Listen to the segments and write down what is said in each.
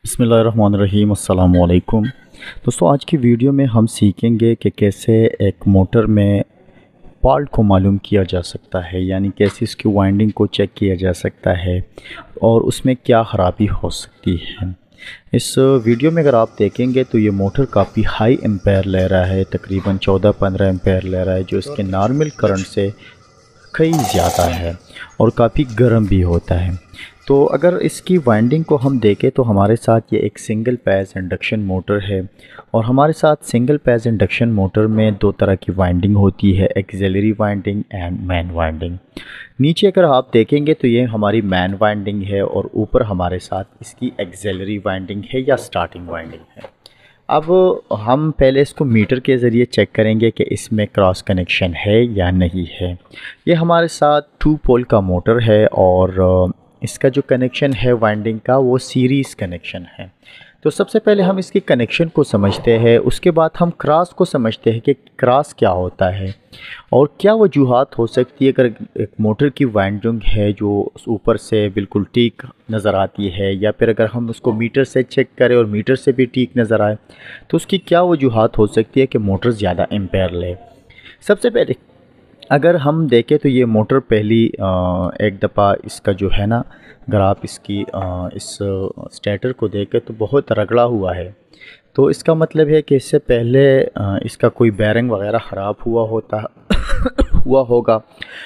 बिस्मिल्लाहिर्रहमानिर्रहीम अस्सलाम वालेकुम। दोस्तों, आज की वीडियो में हम सीखेंगे कि कैसे एक मोटर में फॉल्ट को मालूम किया जा सकता है, यानी कैसे इसकी वाइंडिंग को चेक किया जा सकता है और उसमें क्या ख़राबी हो सकती है। इस वीडियो में अगर आप देखेंगे तो ये मोटर काफ़ी हाई एम्पेयर ले रहा है, तकरीबन 14-15 एम्पेयर ले रहा है, जो इसके नॉर्मल करंट से कई ज़्यादा है और काफ़ी गर्म भी होता है। तो अगर इसकी वाइंडिंग को हम देखें तो हमारे साथ ये एक सिंगल फेज़ इंडक्शन मोटर है और हमारे साथ सिंगल फेज़ इंडक्शन मोटर में दो तरह की वाइंडिंग होती है, auxiliary winding and main winding. नीचे अगर आप देखेंगे तो ये हमारी मैन वाइंडिंग है और ऊपर हमारे साथ इसकी एक्सिलरी वाइंडिंग है या स्टार्टिंग वाइंडिंग है। अब हम पहले इसको मीटर के ज़रिए चेक करेंगे कि इसमें क्रॉस कनेक्शन है या नहीं है। ये हमारे साथ 2 पोल का मोटर है और इसका जो कनेक्शन है वाइंडिंग का वो सीरीज़ कनेक्शन है। तो सबसे पहले हम इसके कनेक्शन को समझते हैं, उसके बाद हम क्रॉस को समझते हैं कि क्रॉस क्या होता है और क्या वजूहात हो सकती है अगर एक मोटर की वाइंडिंग है जो ऊपर से बिल्कुल ठीक नज़र आती है, या फिर अगर हम उसको मीटर से चेक करें और मीटर से भी ठीक नज़र आए तो उसकी क्या वजूहात हो सकती है कि मोटर ज़्यादा एम्पेयर ले। सबसे पहले अगर हम देखें तो ये मोटर पहली एक दफ़ा इसका जो है ना, अगर आप इसकी इस स्टेटर को देखें तो बहुत रगड़ा हुआ है। तो इसका मतलब है कि इससे पहले इसका कोई बेरिंग वगैरह ख़राब हुआ होता हुआ होगा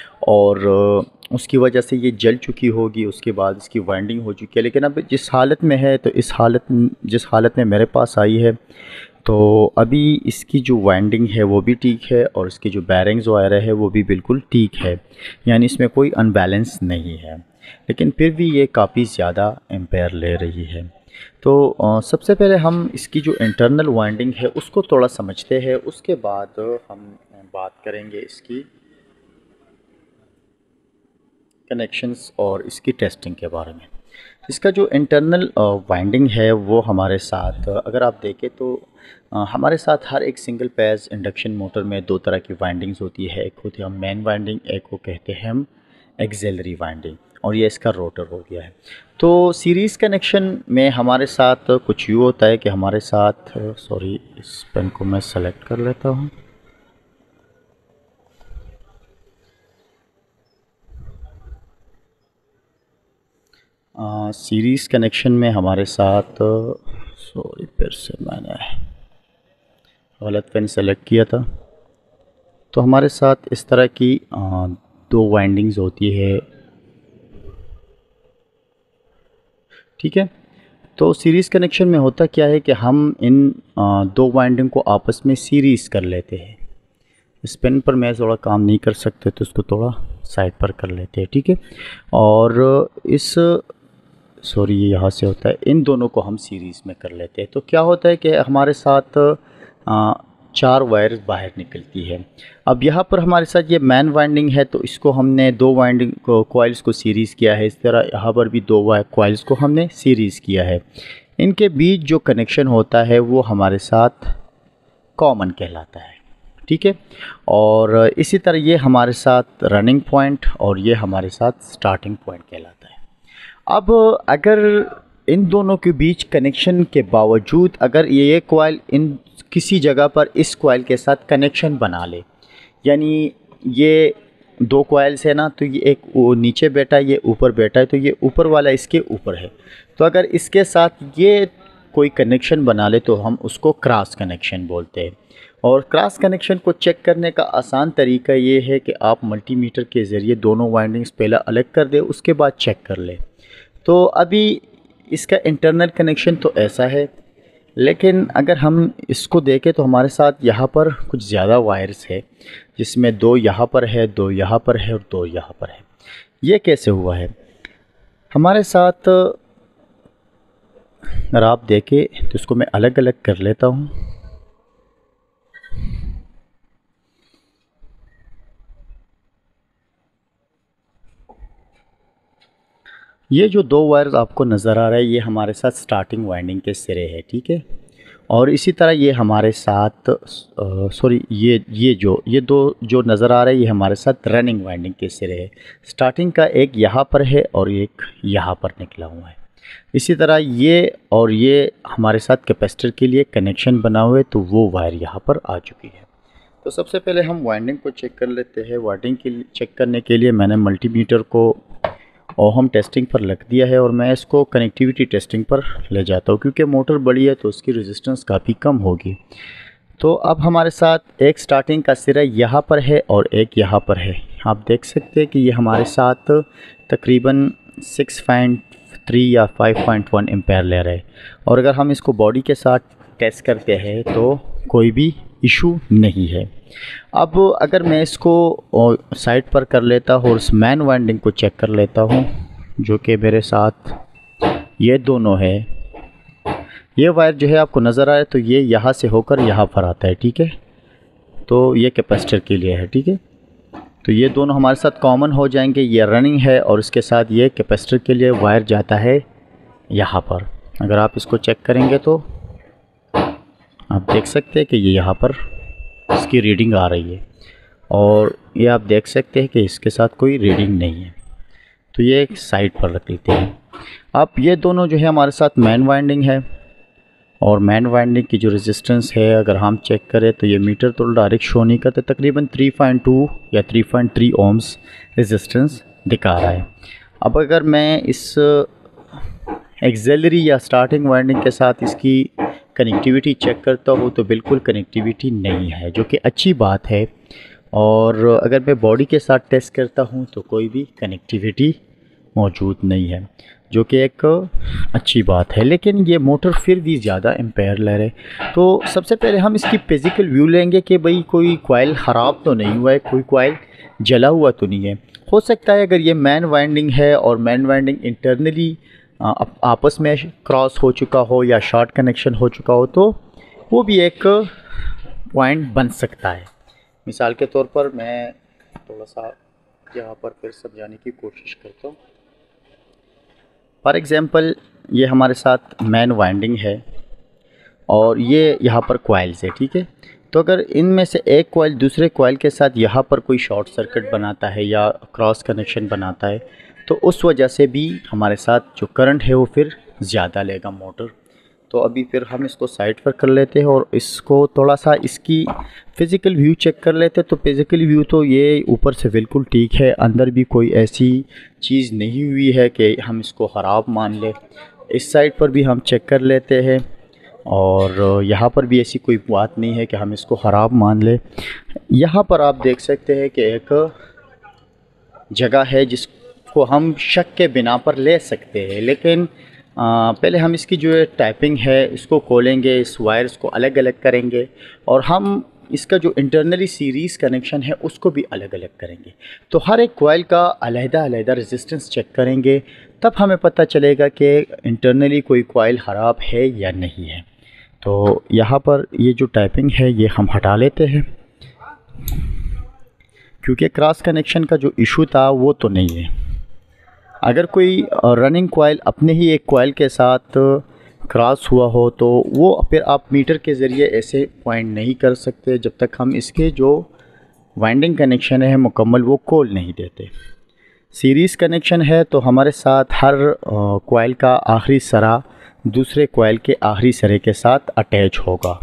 और उसकी वजह से ये जल चुकी होगी, उसके बाद इसकी वाइंडिंग हो चुकी है। लेकिन अब जिस हालत में है तो जिस हालत में मेरे पास आई है तो अभी इसकी जो वाइंडिंग है वो भी ठीक है और इसकी जो बेरिंग्स वगैरह है वो भी बिल्कुल ठीक है, यानी इसमें कोई अनबैलेंस नहीं है। लेकिन फिर भी ये काफ़ी ज़्यादा एम्पेयर ले रही है। तो सबसे पहले हम इसकी जो इंटरनल वाइंडिंग है उसको थोड़ा समझते हैं, उसके बाद हम बात करेंगे इसकी कनेक्शंस और इसकी टेस्टिंग के बारे में। इसका जो इंटरनल वाइंडिंग है वो हमारे साथ अगर आप देखें तो हमारे साथ हर एक सिंगल फेज इंडक्शन मोटर में दो तरह की वाइंडिंग्स होती है। एक होती है हम मेन वाइंडिंग, एक को कहते हैं हम एक्सिलरी वाइंडिंग, और ये इसका रोटर हो गया है। तो सीरीज़ कनेक्शन में हमारे साथ कुछ यूँ होता है कि हमारे साथ सॉरी, इस पेन को मैं सेलेक्ट कर लेता हूँ। सीरीज़ कनेक्शन में हमारे साथ सॉरी, फिर से मैंने गलत पेन सेलेक्ट किया था। तो हमारे साथ इस तरह की दो वाइंडिंग्स होती है, ठीक है। तो सीरीज़ कनेक्शन में होता क्या है कि हम इन दो वाइंडिंग को आपस में सीरीज़ कर लेते हैं। इस पेन पर मैं थोड़ा काम नहीं कर सकते तो इसको थोड़ा साइड पर कर लेते हैं, ठीक है। और इस सॉरी, ये यहाँ से होता है, इन दोनों को हम सीरीज़ में कर लेते हैं। तो क्या होता है कि हमारे साथ चार वायर्स बाहर निकलती है। अब यहाँ पर हमारे साथ ये मैन वाइंडिंग है तो इसको हमने दो वाइंडिंग को कॉइल्स को सीरीज़ किया है। इस तरह यहाँ पर भी दो कॉइल्स को हमने सीरीज़ किया है। इनके बीच जो कनेक्शन होता है वो हमारे साथ कॉमन कहलाता है, ठीक है। और इसी तरह ये हमारे साथ रनिंग पॉइंट और ये हमारे साथ स्टार्टिंग पॉइंट कहलाता है। अब अगर इन दोनों के बीच कनेक्शन के बावजूद अगर ये कॉइल इन किसी जगह पर इस कॉइल के साथ कनेक्शन बना ले, यानी ये दो कॉइल्स है ना, तो ये एक नीचे बैठा है, ये ऊपर बैठा है, तो ये ऊपर वाला इसके ऊपर है, तो अगर इसके साथ ये कोई कनेक्शन बना ले तो हम उसको क्रॉस कनेक्शन बोलते हैं। और क्रॉस कनेक्शन को चेक करने का आसान तरीका ये है कि आप मल्टीमीटर के ज़रिए दोनों वाइंडिंग्स पहले अलग कर दें, उसके बाद चेक कर लें। तो अभी इसका इंटरनल कनेक्शन तो ऐसा है, लेकिन अगर हम इसको देखें तो हमारे साथ यहाँ पर कुछ ज़्यादा वायर्स है, जिसमें दो यहाँ पर है, दो यहाँ पर है और दो यहाँ पर है। ये कैसे हुआ है हमारे साथ? अगर आप देखें तो इसको मैं अलग अलग कर लेता हूँ। ये जो दो वायर्स आपको नज़र आ रहा है ये हमारे साथ स्टार्टिंग वाइंडिंग के सिरे है, ठीक है। और इसी तरह ये हमारे साथ सॉरी, ये दो जो नज़र आ रहा है ये हमारे साथ रनिंग वाइंडिंग के सिरे है। स्टार्टिंग का एक यहाँ पर है और एक यहाँ पर निकला हुआ है। इसी तरह ये और ये हमारे साथ कैपेसिटर के लिए कनेक्शन बना हुआ है, तो वो वायर यहाँ पर आ चुकी है। तो सबसे पहले हम वाइंडिंग को चेक कर लेते हैं। वाइंडिंग के लिए चेक करने के लिए मैंने मल्टीमीटर को ओहम टेस्टिंग पर रख दिया है और मैं इसको कनेक्टिविटी टेस्टिंग पर ले जाता हूँ, क्योंकि मोटर बड़ी है तो उसकी रेजिस्टेंस काफ़ी कम होगी। तो अब हमारे साथ एक स्टार्टिंग का सिरा यहाँ पर है और एक यहाँ पर है। आप देख सकते हैं कि ये हमारे साथ तकरीबन 6.3 या 5.1 एम्पेयर ले रहे हैं। और अगर हम इसको बॉडी के साथ टेस्ट करते हैं तो कोई भी इशू नहीं है। अब अगर मैं इसको साइड पर कर लेता हूँ और उस मैन वाइंडिंग को चेक कर लेता हूँ, जो कि मेरे साथ ये दोनों है। ये वायर जो है आपको नज़र आए तो ये यहाँ से होकर यहाँ पर आता है, ठीक है। तो ये कैपेसिटर के लिए है, ठीक है। तो ये दोनों हमारे साथ कॉमन हो जाएंगे। ये रनिंग है और इसके साथ ये कैपेसिटर के लिए वायर जाता है यहाँ पर। अगर आप इसको चेक करेंगे तो आप देख सकते हैं कि ये यहाँ पर इसकी रीडिंग आ रही है और ये आप देख सकते हैं कि इसके साथ कोई रीडिंग नहीं है। तो ये एक साइड पर रख लेते हैं। अब ये दोनों जो है हमारे साथ मैन वाइंडिंग है और मैन वाइंडिंग की जो रेजिस्टेंस है अगर हम चेक करें तो ये मीटर तो डायरेक्ट शो नहीं करते, तकरीबन 3.2 या 3.3 ओम्स रेजिस्टेंस दिखा रहा है। अब अगर मैं इस एक्सेलरी या स्टार्टिंग वाइंडिंग के साथ इसकी कनेक्टिविटी चेक करता हूँ तो बिल्कुल कनेक्टिविटी नहीं है, जो कि अच्छी बात है। और अगर मैं बॉडी के साथ टेस्ट करता हूँ तो कोई भी कनेक्टिविटी मौजूद नहीं है, जो कि एक अच्छी बात है। लेकिन ये मोटर फिर भी ज़्यादा एम्पेयर ले रहे। तो सबसे पहले हम इसकी फिज़िकल व्यू लेंगे कि भाई कोई कॉइल ख़राब तो नहीं हुआ है, कोई कॉइल जला हुआ तो नहीं है। हो सकता है अगर ये मैन वाइंडिंग है और मैन वाइंडिंग इंटरनली आपस में क्रॉस हो चुका हो या शॉर्ट कनेक्शन हो चुका हो तो वो भी एक पॉइंट बन सकता है। मिसाल के तौर पर मैं थोड़ा सा यहाँ पर फिर समझाने की कोशिश करता हूँ। फॉर एग्ज़ाम्पल ये हमारे साथ मैन वाइंडिंग है और ये यहाँ पर कॉइल्स है, ठीक है। तो अगर इनमें से एक कॉइल दूसरे कॉइल के साथ यहाँ पर कोई शॉर्ट सर्किट बनाता है या क्रॉस कनेक्शन बनाता है तो उस वजह से भी हमारे साथ जो करंट है वो फिर ज़्यादा लेगा मोटर। तो अभी फिर हम इसको साइड पर कर लेते हैं और इसको थोड़ा सा इसकी फ़िज़िकल व्यू चेक कर लेते हैं। तो फिज़िकल व्यू तो ये ऊपर से बिल्कुल ठीक है, अंदर भी कोई ऐसी चीज़ नहीं हुई है कि हम इसको ख़राब मान लें। इस साइड पर भी हम चेक कर लेते हैं और यहाँ पर भी ऐसी कोई बात नहीं है कि हम इसको ख़राब मान लें। यहाँ पर आप देख सकते हैं कि एक जगह है जिसको हम शक के बिना पर ले सकते हैं। लेकिन पहले हम इसकी जो टाइपिंग है इसको खोलेंगे, इस वायर्स को अलग अलग करेंगे और हम इसका जो इंटरनली सीरीज़ कनेक्शन है उसको भी अलग अलग करेंगे। तो हर एक कॉइल का अलग-अलग रेजिस्टेंस चेक करेंगे, तब हमें पता चलेगा कि इंटरनली कोई कॉइल ख़राब है या नहीं है। तो यहाँ पर ये जो टाइपिंग है ये हम हटा लेते हैं, क्योंकि क्रॉस कनेक्शन का जो इशू था वो तो नहीं है। अगर कोई रनिंग कॉइल अपने ही एक कॉइल के साथ क्रॉस हुआ हो तो वो फिर आप मीटर के ज़रिए ऐसे पॉइंट नहीं कर सकते जब तक हम इसके जो वाइंडिंग कनेक्शन है मुकम्मल वो खोल नहीं देते। सीरीज़ कनेक्शन है तो हमारे साथ हर कॉइल का आखिरी सरा दूसरे कॉइल के आखिरी सरे के साथ अटैच होगा।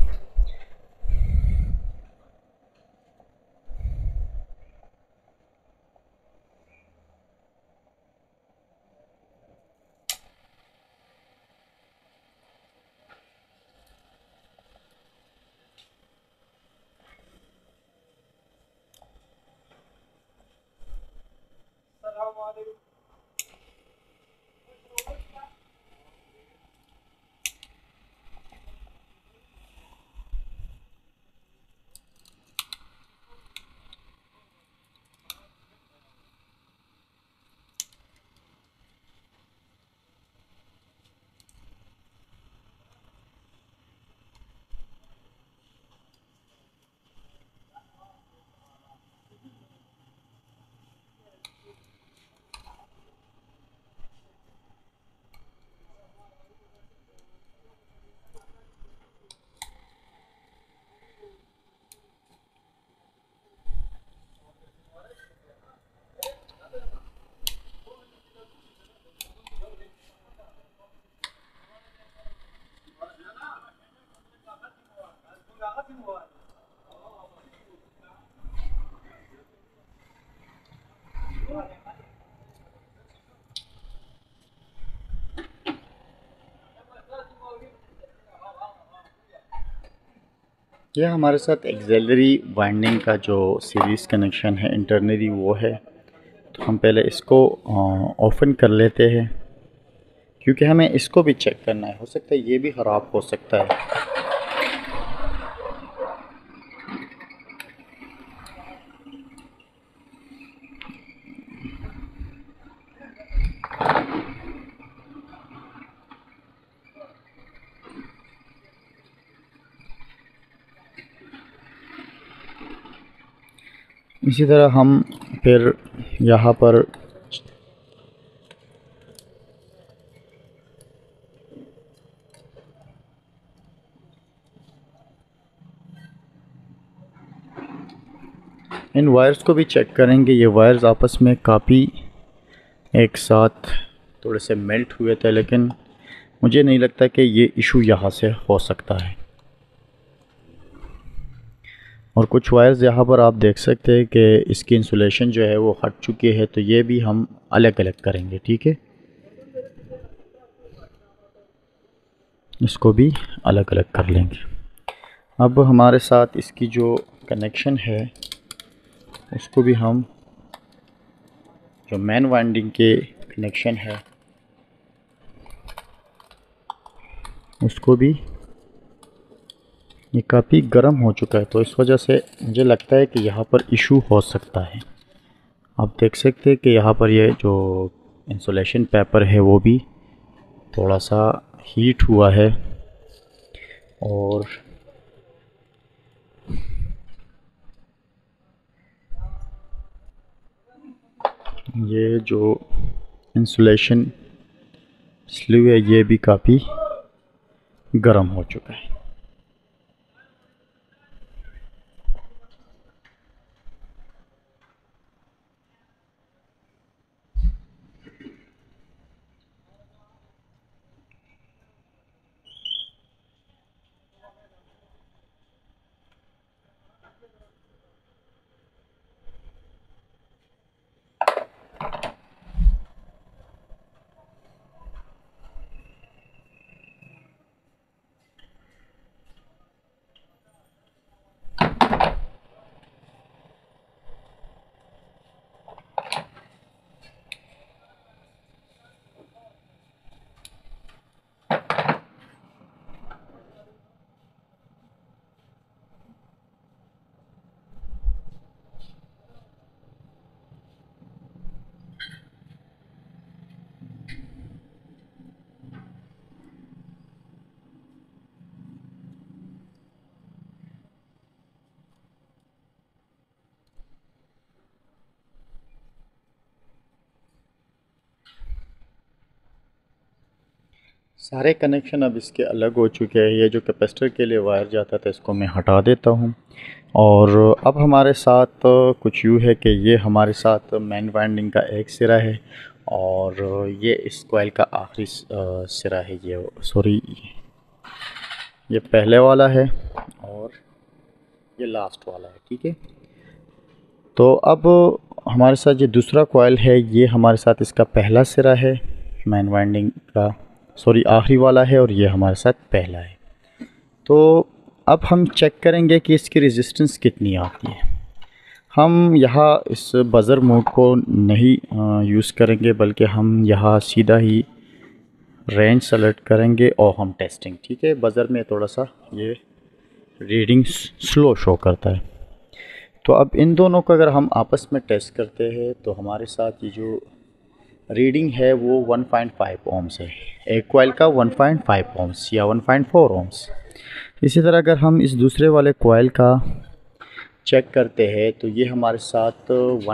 यह हमारे साथ एक्सिलरी वाइंडिंग का जो सीरीज़ कनेक्शन है इंटरनली वो है। तो हम पहले इसको ओपन कर लेते हैं, क्योंकि हमें इसको भी चेक करना है, हो सकता है ये भी ख़राब हो सकता है। इसी तरह हम फिर यहाँ पर इन वायर्स को भी चेक करेंगे। ये वायर्स आपस में काफ़ी एक साथ थोड़े से मेल्ट हुए थे, लेकिन मुझे नहीं लगता कि ये इशू यहाँ से हो सकता है। और कुछ वायर्स यहाँ पर आप देख सकते हैं कि इसकी इंसुलेशन जो है वो हट चुकी है, तो ये भी हम अलग अलग करेंगे, ठीक है। इसको भी अलग अलग कर लेंगे। अब हमारे साथ इसकी जो कनेक्शन है उसको भी हम, जो मेन वाइंडिंग के कनेक्शन है उसको भी, ये काफ़ी गर्म हो चुका है, तो इस वजह से मुझे लगता है कि यहाँ पर इशू हो सकता है। आप देख सकते हैं कि यहाँ पर ये जो इंसुलेशन पेपर है वो भी थोड़ा सा हीट हुआ है, और ये जो इंसुलेशन स्लीव है ये भी काफ़ी गर्म हो चुका है। सारे कनेक्शन अब इसके अलग हो चुके हैं। ये जो कैपेसिटर के लिए वायर जाता था इसको मैं हटा देता हूँ। और अब हमारे साथ कुछ यूँ है कि ये हमारे साथ मेन वाइंडिंग का एक सिरा है, और ये इस कॉइल का आखिरी सिरा है। ये सॉरी, ये पहले वाला है और ये लास्ट वाला है, ठीक है। तो अब हमारे साथ ये दूसरा कॉइल है, ये हमारे साथ इसका पहला सिरा है मेन वाइंडिंग का, सॉरी आखिरी वाला है, और ये हमारे साथ पहला है। तो अब हम चेक करेंगे कि इसकी रेजिस्टेंस कितनी आती है। हम यहाँ इस बज़र मोड को नहीं यूज़ करेंगे, बल्कि हम यहाँ सीधा ही रेंज सेलेक्ट करेंगे और हम टेस्टिंग, ठीक है। बज़र में थोड़ा सा ये रीडिंग स्लो शो करता है। तो अब इन दोनों को अगर हम आपस में टेस्ट करते हैं तो हमारे साथ ये जो रीडिंग है वो 1.5 ओम्स है। एक कॉइल का 1.5 ओम्स या 1.4 ओम्स। इसी तरह अगर हम इस दूसरे वाले कॉइल का चेक करते हैं तो ये हमारे साथ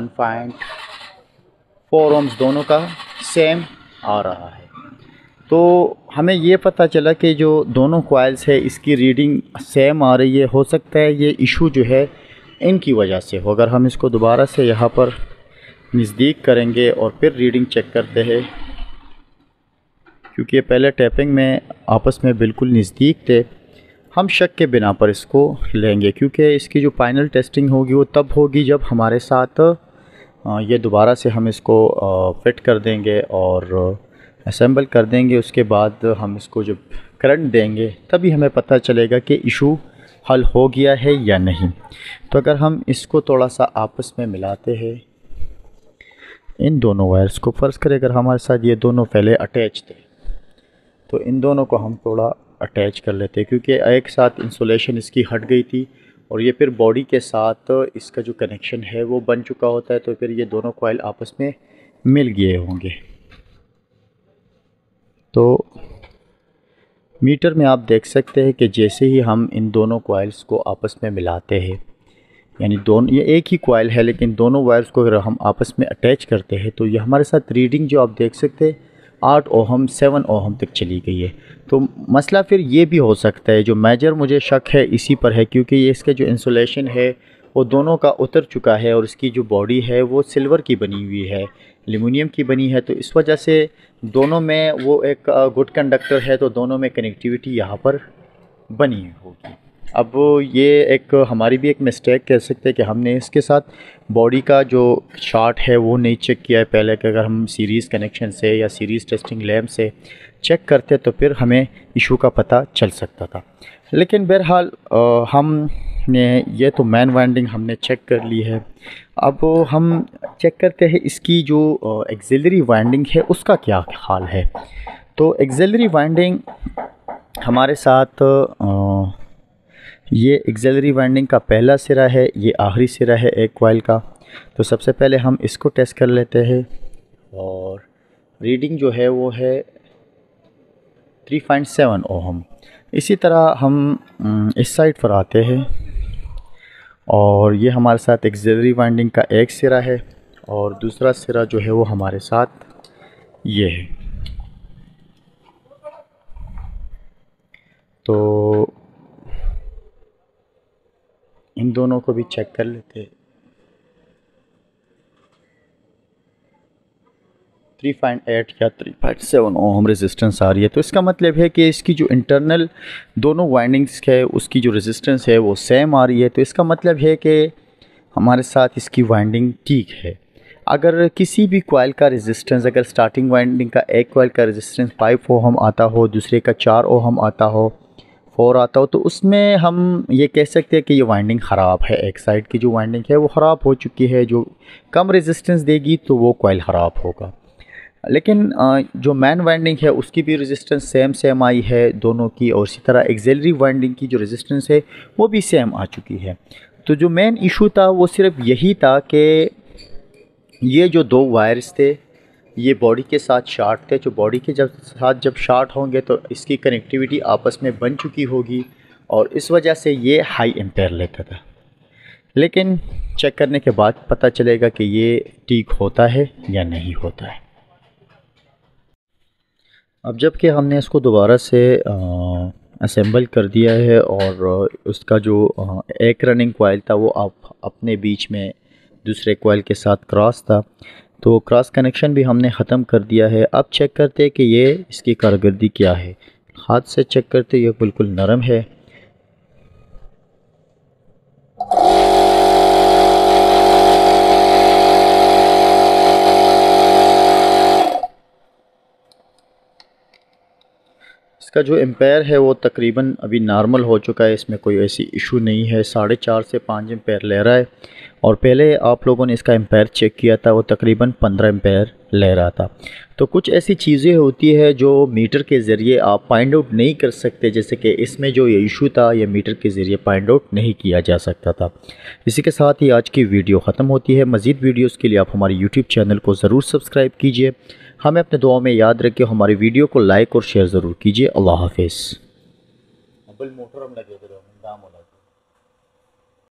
1.4 ओम्स दोनों का सेम आ रहा है। तो हमें ये पता चला कि जो दोनों कॉइल्स है इसकी रीडिंग सेम आ रही है। हो सकता है ये इशू जो है इनकी वजह से हो। अगर हम इसको दोबारा से यहाँ पर नज़दीक करेंगे और फिर रीडिंग चेक करते हैं, क्योंकि ये पहले टैपिंग में आपस में बिल्कुल नज़दीक थे, हम शक के बिना पर इसको लेंगे, क्योंकि इसकी जो फाइनल टेस्टिंग होगी वो तब होगी जब हमारे साथ ये दोबारा से हम इसको फिट कर देंगे और असेंबल कर देंगे। उसके बाद हम इसको जब करंट देंगे तभी हमें पता चलेगा कि इशू हल हो गया है या नहीं। तो अगर हम इसको थोड़ा सा आपस में मिलाते हैं, इन दोनों वायर्स को, फ़र्ज़ करें अगर हमारे साथ ये दोनों पहले अटैच थे तो इन दोनों को हम थोड़ा अटैच कर लेते हैं, क्योंकि एक साथ इंसुलेशन इसकी हट गई थी और ये फिर बॉडी के साथ इसका जो कनेक्शन है वो बन चुका होता है, तो फिर ये दोनों कॉइल आपस में मिल गए होंगे। तो मीटर में आप देख सकते हैं कि जैसे ही हम इन दोनों कॉइल्स को आपस में मिलाते हैं, यानी दोनों, ये एक ही कॉइल है लेकिन दोनों वायर्स को अगर हम आपस में अटैच करते हैं तो ये हमारे साथ रीडिंग जो आप देख सकते हैं 8 ओहम 7 ओहम तक चली गई है। तो मसला फिर ये भी हो सकता है, जो मेजर मुझे शक है इसी पर है, क्योंकि ये इसके जो इंसुलेशन है वो दोनों का उतर चुका है और इसकी जो बॉडी है वो सिल्वर की बनी हुई है, एल्युमिनियम की बनी है, तो इस वजह से दोनों में वो एक गुड कंडक्टर है, तो दोनों में कनेक्टिविटी यहाँ पर बनी होगी। अब ये एक हमारी भी एक मिस्टेक कह सकते हैं कि हमने इसके साथ बॉडी का जो शार्ट है वो नहीं चेक किया है पहले, कि अगर हम सीरीज़ कनेक्शन से या सीरीज़ टेस्टिंग लैम्प से चेक करते तो फिर हमें इशू का पता चल सकता था। लेकिन बहरहाल हमने ये तो मेन वाइंडिंग हमने चेक कर ली है। अब हम चेक करते हैं इसकी जो एक्सिलरी वाइंडिंग है उसका क्या हाल है। तो एक्सिलरी वाइंडिंग हमारे साथ ये एक्सिलरी वाइंडिंग का पहला सिरा है, ये आखिरी सिरा है एक कॉइल का। तो सबसे पहले हम इसको टेस्ट कर लेते हैं और रीडिंग जो है वो है 3.7 ओहम। इसी तरह हम इस साइड पर आते हैं और ये हमारे साथ एक्सिलरी वाइंडिंग का एक सिरा है और दूसरा सिरा जो है वो हमारे साथ ये है। तो इन दोनों को भी चेक कर लेते हैं। 3.8 या 3.7 ओम रेजिस्टेंस आ रही है, तो इसका मतलब है कि इसकी जो इंटरनल दोनों वाइंडिंग्स है उसकी जो रेजिस्टेंस है वो सेम आ रही है। तो इसका मतलब है कि हमारे साथ इसकी वाइंडिंग ठीक है। अगर किसी भी कॉइल का रेजिस्टेंस, अगर स्टार्टिंग वाइंडिंग का एक कॉइल का रेजिस्टेंस 5 ओहम आता हो, दूसरे का 4 ओहम आता हो, 4 आता हो, तो उसमें हम ये कह सकते हैं कि ये वाइंडिंग ख़राब है। एक साइड की जो वाइंडिंग है वो ख़राब हो चुकी है, जो कम रेजिस्टेंस देगी तो वो कॉइल ख़राब होगा। लेकिन जो मेन वाइंडिंग है उसकी भी रेजिस्टेंस सेम आई है दोनों की, और इसी तरह एक्सिलरी वाइंडिंग की जो रेजिस्टेंस है वो भी सेम आ चुकी है। तो जो मेन इशू था वो सिर्फ यही था कि ये जो दो वायर्स थे ये बॉडी के साथ शार्ट थे, जो बॉडी के जब शार्ट होंगे तो इसकी कनेक्टिविटी आपस में बन चुकी होगी और इस वजह से ये हाई एम्पेयर लेता था। लेकिन चेक करने के बाद पता चलेगा कि ये ठीक होता है या नहीं होता है। अब जबकि हमने इसको दोबारा से असेंबल कर दिया है और उसका जो एक रनिंग कॉइल था वो आप अपने बीच में दूसरे कॉइल के साथ क्रॉस था, तो क्रॉस कनेक्शन भी हमने ख़त्म कर दिया है। अब चेक करते हैं कि ये इसकी कारकर्दगी क्या है। हाथ से चेक करते ये बिल्कुल नरम है। इसका जो एम्पेयर है वो तकरीबन अभी नॉर्मल हो चुका है, इसमें कोई ऐसी इशू नहीं है। 4.5 से 5 एम्पेयर ले रहा है और पहले आप लोगों ने इसका एम्पेयर चेक किया था वो तकरीबन 15 एम्पेयर ले रहा था। तो कुछ ऐसी चीज़ें होती है जो मीटर के ज़रिए आप फाइंड आउट नहीं कर सकते, जैसे कि इसमें जो ये इशू था ये मीटर के ज़रिए फाइंड आउट नहीं किया जा सकता था। इसी के साथ ही आज की वीडियो ख़त्म होती है। मज़ीद वीडियोज़ के लिए आप हमारे यूट्यूब चैनल को ज़रूर सब्सक्राइब कीजिए। हमें अपने दुआओं में याद रखिए, हमारी वीडियो को लाइक और शेयर ज़रूर कीजिए। अल्लाह हाफिज़।